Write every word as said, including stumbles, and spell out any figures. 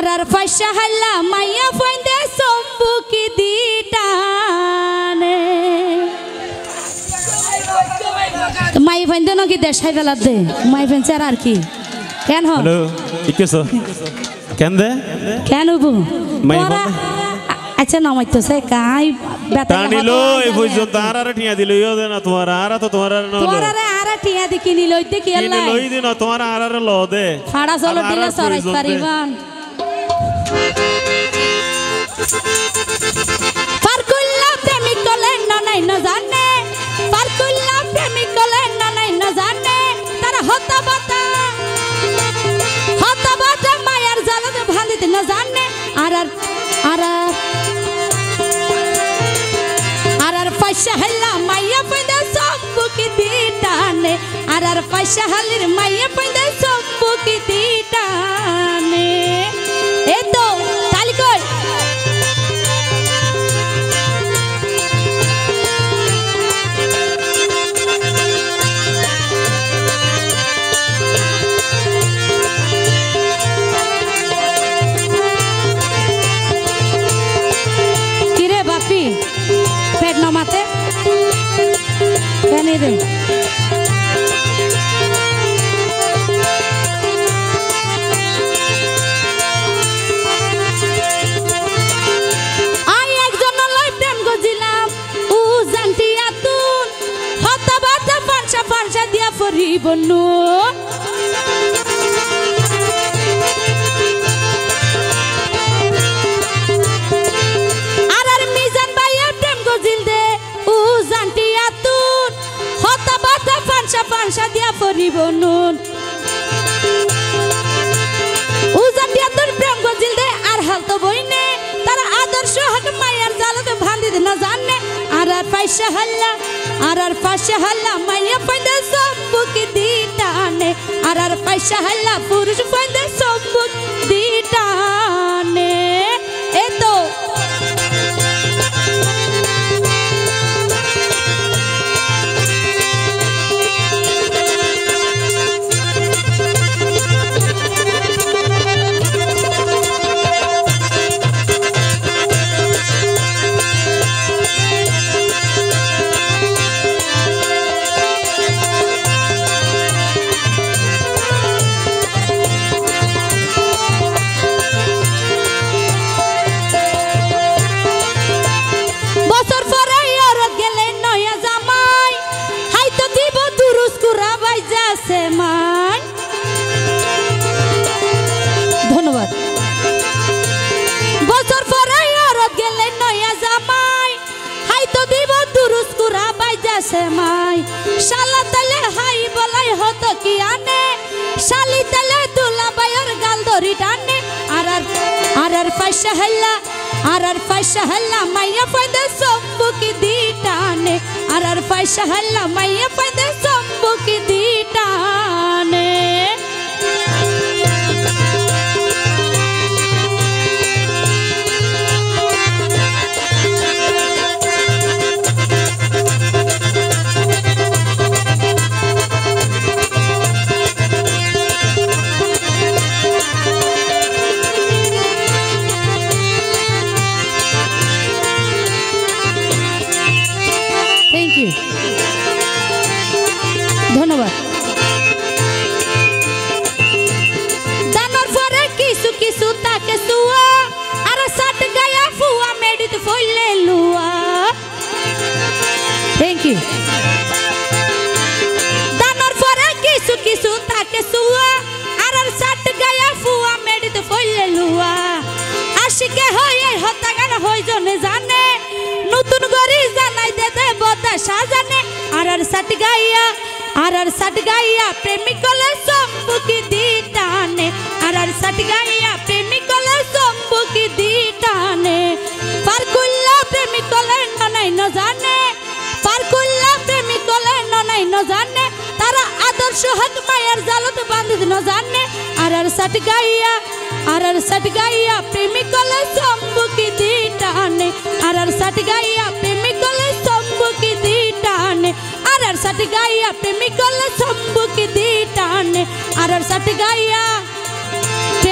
আর পয়সা হাল্লা মাইয়া ফন্দে সম্বুকি দিটানে মাই ফন্দে নাকি দেশাই বেলা দে মাই ফেনছে আর কি কেন হ্যালো ইকেছো কেন দে কেন বু মাই আচ্ছা নামাইতো সে কাই বেতা টানিলো এই পর্যন্ত আর আর ঠিয়া দিল ইও দে না তোমার আর তো তোমার আর নলো তোমার আর আর ঠিয়া দি কিনি লইতে কি আল্লাহ কিনি লই দিন তোমার আর আর ল দে ফাড়া চলো দিলে সরাই পারিবান পারকুল্লা প্রেমিক কলে না নাই না জানে পারকুল্লা প্রেমিক কলে না নাই না জানে তারা হতা বাতা হতা বাতা মায়ার জালতে ভাঁদিতে না জানে আর আর আর আর আর পয়সা হেলা মাইয়া পয়দা সম্বুকি দিটানে আর আর পয়সা হালির মাইয়া পয়দা সম্বুকি দিটানে এ তো তালি কই কিরে বাপি পেট নামাতে কেন রে বনু আর আর মিজান ভাইয়ের প্রেম গজিল দে উ জানটি আতুন হতা বাতা পানসা পানসা দিয়া পরিব নুন উ জানটি আতুন প্রেম গজিল দে আর হাল তো বইনে তারা আদর্শ হক মায়ার জালতে ভান্দিত না জানে আর আর পয়সা হল্লা আর আর পয়সা হল্লা মাইয়া পয়দা সম্বুকি দিটানে আর আর পয়সা হল্লা পুরুষ পয়দা সম্বুক দিটানে এ তো ধন্যবাদ বছর পরে অরত গেলে নয়া জামাই হাই তো দিব দুরুস কুরা বাইজাছে মাই শালা তালে হাই বলাই হতো কি আনে শালি তালে দুলা বাইর গাল ধরি টানে আর আর আর আর পয়সা হল্লা আর আর পয়সা হল্লা মাইয়া পয়দা সম্বুকি দিটানে আর আর পয়সা হল্লা মাইয়া পয়দা সম্বুকি দিটানে থ্যাংক ইউ ধন্যবাদ জানার পরে কিছু কিছু তাকে সুয়া আর সাত গায়া ফুয়া মেডিত ফইলে লুয়া থ্যাংক ইউ জানার পরে কিছু কিছু তাকে সুয়া আর সাত গায়া ফুয়া মেডিত ফইলে লুয়া আশিকে হই হতা গান হই জনে জানে নতুন গরি জানাই দে দে বতা সাজানে আর আর সাত গাইয়া আর আর সাত গাইয়া প্রেমিকলে সম্বুকি দিটানে আর আর সাত গাইয়া প্রেমিকলে সম্বুকি দিটানে পারকুল্লা প্রেমিকলে ননাই ন জানে পারকুল্লা প্রেমিকলে ননাই ন জানে তারা আদর্শ হক মায়ার জালত বাঁধিত ন জানে আর আর সাত গাইয়া আর আর সাত গাইয়া প্রেমিকলে সম্বুকি দিটানে আর আর সাত গাইয়া প্রেমিকলে সম্বুকি দিটানে আর আর সাত গাইয়া প্রেমিকলে সম্বুকি দিটানে আর আর সাত গাইয়া